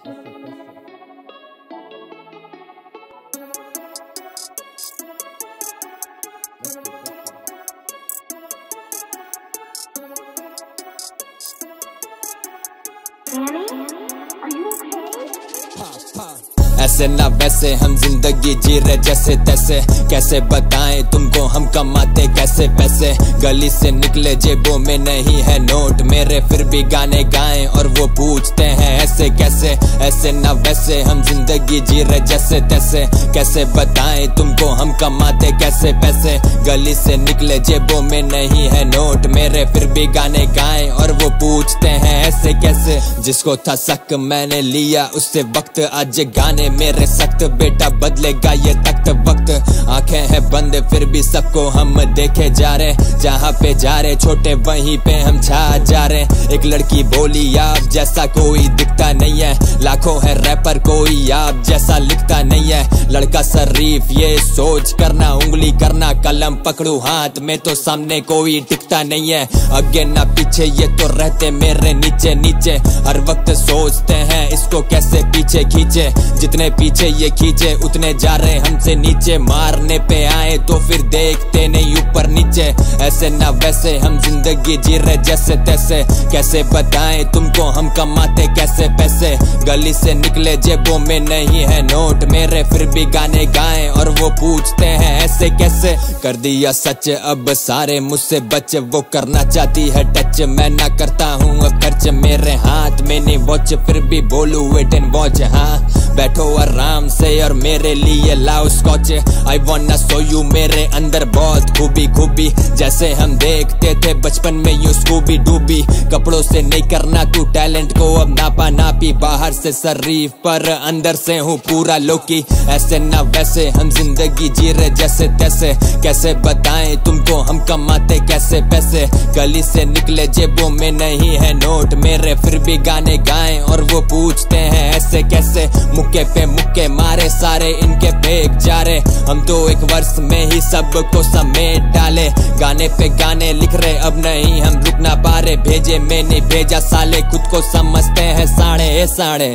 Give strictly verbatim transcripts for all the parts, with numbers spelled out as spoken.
ऐसे ना वैसे हम जिंदगी जी रहे जैसे तैसे, कैसे बताएं तुमको हम कमाते कैसे पैसे। गली से निकले जेबों में नहीं है नोट मेरे, फिर भी गाने गाएं और वो पूछते हैं ऐसे कैसे। ऐसे ना वैसे हम जिंदगी जी रहे जैसे तैसे, कैसे बताएं तुमको हम कमाते कैसे पैसे। गली से निकले जेबों में नहीं है नोट मेरे, फिर भी गाने गाएं और वो पूछते हैं ऐसे कैसे। जिसको था शक मैंने लिया उससे वक्त, आज गाने मेरे सख्त, बेटा बदलेगा ये तख्त वक्त। आंखें हैं बंद फिर भी सबको हम देखे जा रहे, जहाँ पे जा रहे छोटे वहीं पे हम छा जा रहे। एक लड़की बोली आप जैसा कोई दिखता नहीं है, लाखों है रैपर कोई आप जैसा लिखता नहीं है। लड़का शरीफ ये सोच करना उंगली करना, कलम पकड़ू हाथ में तो सामने कोई टिकता नहीं है। आगे ना पीछे ये तो रहते मेरे नीचे नीचे, हर वक्त सोचते हैं इसको कैसे पीछे खींचे। जितने पीछे ये खींचे उतने जा रहे हमसे नीचे, मारने पे आए तो फिर देखते नहीं ऊपर नीचे। ऐसे ना वैसे हम जिंदगी जी रहे जैसे तैसे, कैसे बताएं तुमको हम कमाते कैसे पैसे। गली से निकले जेबों में नहीं है नोट मेरे, फिर भी गाने गाएं और वो पूछते हैं ऐसे कैसे। कर दिया सच अब सारे मुझसे बच, वो करना चाहती है टच मैं ना करता हूँ खर्च। मेरे हाथ में नहीं वॉच फिर भी बोलू वेट एंड वॉच। हाँ बैठो आराम से और मेरे लिए लाओ scotch. I wanna show you मेरे अंदर बहुत खूबी खूबी, जैसे हम देखते थे बचपन में यूं स्कूबी डूबी। कपड़ों से नहीं करना तू टैलेंट को अब नापा नापी, बाहर से शरीफ पर अंदर से हूँ पूरा लोकी। ऐसे ना वैसे हम जिंदगी जी रहे जैसे तैसे, कैसे बताएं तुमको हम कमाते कैसे पैसे। गली से निकले जेबों में नहीं है नोट मेरे, फिर भी गाने गाएं और वो पूछते हैं ऐसे कैसे। मुक्के पे मुक्के मारे सारे इनके फेंक जा रहे, हम तो एक वर्ष में ही सबको समेट डाले। गाने पे गाने लिख रहे अब नहीं हम रुक ना पा रहे, भेजे मैंने भेजा साले खुद को समझते हैं साढ़े ए साढ़े।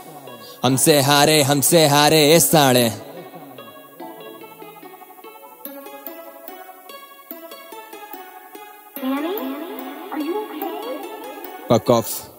हमसे हारे हमसे हारे ए साढ़े। Fuck off.